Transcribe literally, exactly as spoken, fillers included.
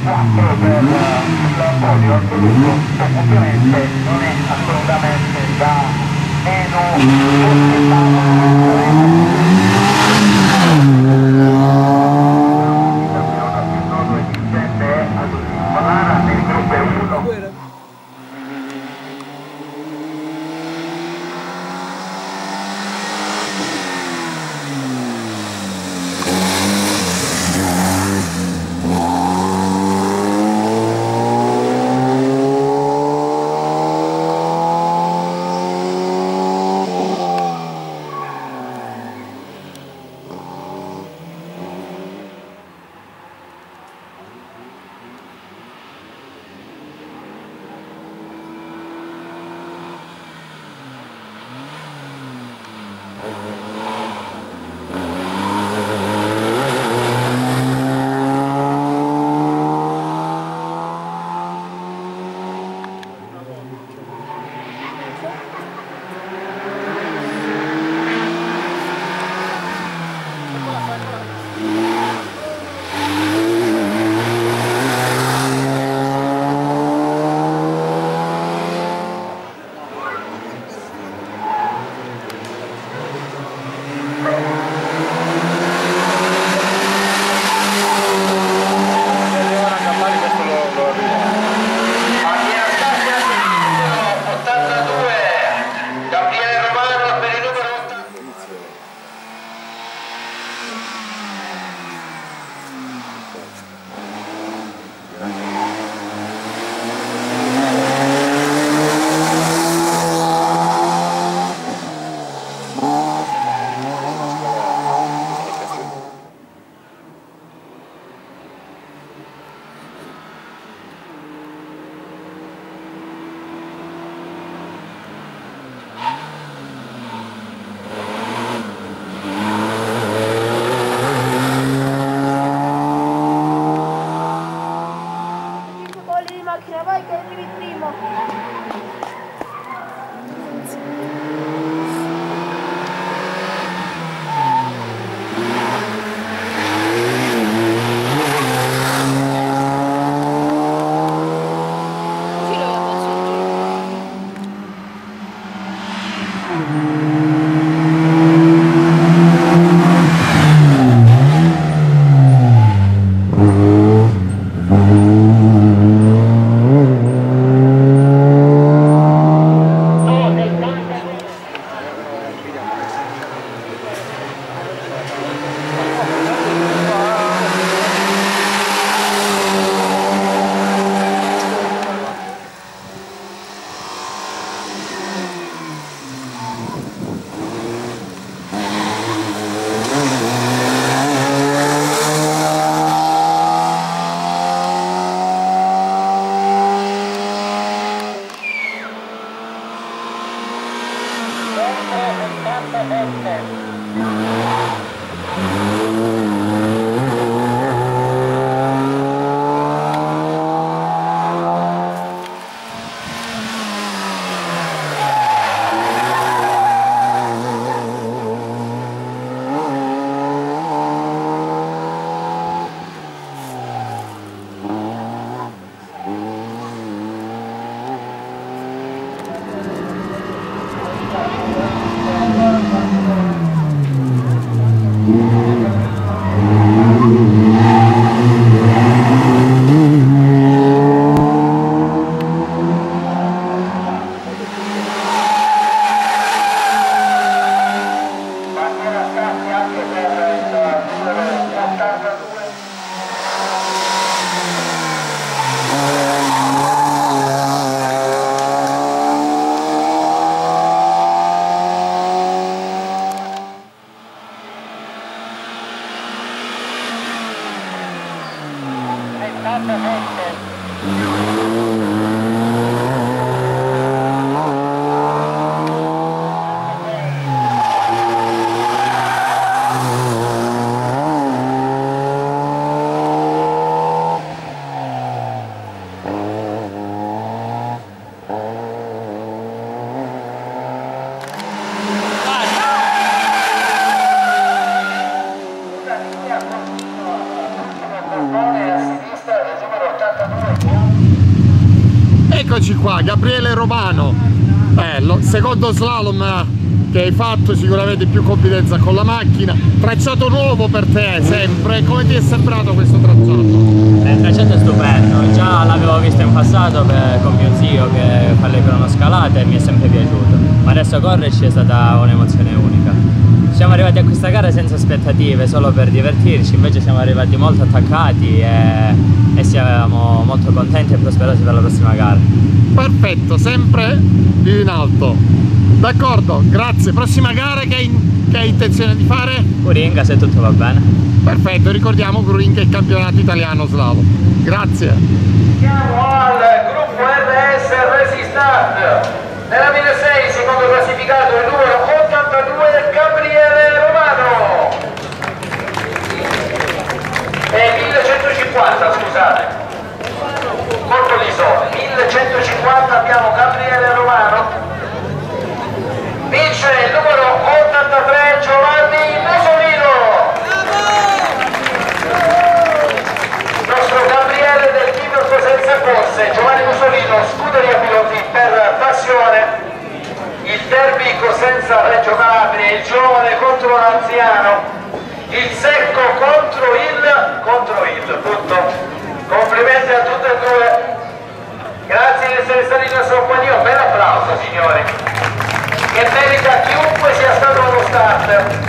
quattro per il podio assoluto, ovviamente non è assolutamente da meno vai che arrivi primo. Thank you. qua, Gabriele Romano, eh, lo, secondo slalom che hai fatto, sicuramente più confidenza con la macchina, tracciato nuovo per te sempre, come ti è sembrato questo tracciato? Il tracciato è stupendo, già l'avevo visto in passato per, con mio zio che fa le cronoscalate e mi è sempre piaciuto, ma adesso correrci è stata un'emozione unica. Siamo arrivati a questa gara senza aspettative, solo per divertirci, invece siamo arrivati molto attaccati e, e siamo molto contenti e prosperosi per la prossima gara. Perfetto, sempre più in alto. D'accordo, grazie. Prossima gara che hai, che hai intenzione di fare? Uringa, se tutto va bene. Perfetto, ricordiamo che Uringa è il campionato italiano slalom. Grazie. Siamo al gruppo R S Resistart. Nella mille sei, secondo classificato il numero ottantadue Gabriele Romano. E millecentocinquanta, scusate. Molto liso. millecentocinquanta abbiamo Gabriele Romano. Vince il numero ottantatré Giovanni Musolino. Il nostro Gabriele del team Cosenza Corse, Giovanni Musolino, scuderia piloti per passione. Il derby Cosenza Reggio Calabria, il giovane contro l'anziano, il secco contro il contro il punto. Complimenti a tutte e due. Grazie di essere stati in nostra compagnia, un bel applauso signori, che merita chiunque sia stato allo start.